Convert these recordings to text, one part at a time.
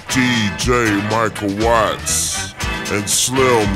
DJ Michael Watts and Slim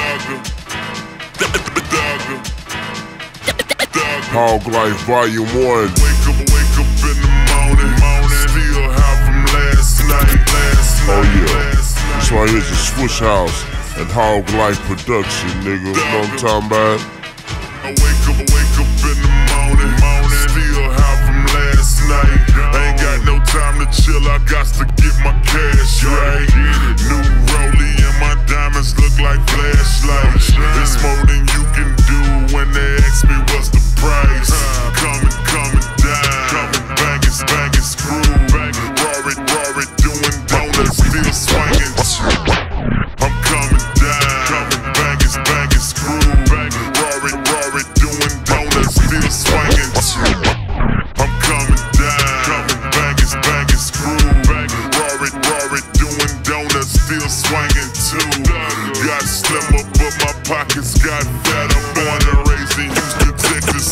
Hogg Life Volume 1. Wake up in the morning. Still high from last night. Oh yeah, this right here's a Switch House and Hogg Life production, nigga. You know what I'm talking about? I wake up in the morning. Still high from last night. I ain't got no time to chill, I got to get my cash right. New rollie and my diamonds look like flashlights. It's more than you can do when they ask me what's the price. Coming down, banging, screw. Rory, doing donuts, still swinging. I'm coming down, banging, screw. Rory, doing donuts, still swinging. I'm coming down, banging, screw. Rory, doing donuts, still swinging too. Got slimmer, but my pockets got fat. I'm born and raised in Houston, Texas.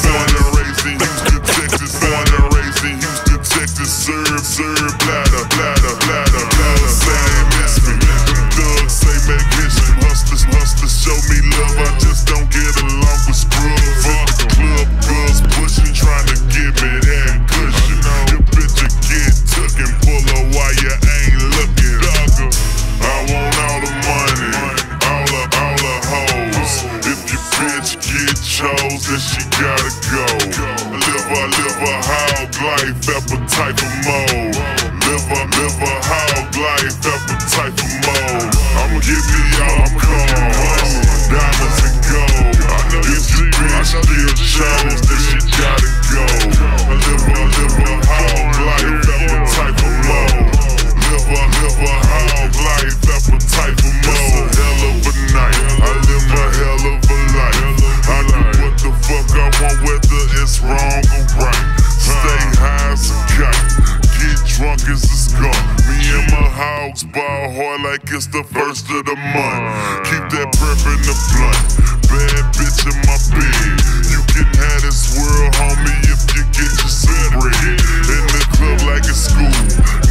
Serve, bladder. Say they miss me. Them thugs say make history. Hustlers show me love. I just don't get along with scrubs. Fuck the club girls pushing, trying to give me that cushion. Your bitch will get took and pull her while you ain't looking. I want all the money, all the hoes. If your bitch get chose, then she gotta go. Live a hog life, appetite for more. Live a hog life, appetite for more. I'ma give me all I'm cars, diamonds and gold. If your bitch get chose, then she gotta go. Live a hog life, appetite for more. Live a hog life, appetite for more. Hell of a night, I live a hell of a life. I do what the fuck I want, whether it's wrong or right. Stay high as a kite, get drunk as a skunk. Me and my hogs ball hard like it's the first of the month. Keep that prep in the blunt, bad bitch in my bed. You can have this world, homie, if you get your some bread. In the club like it's school,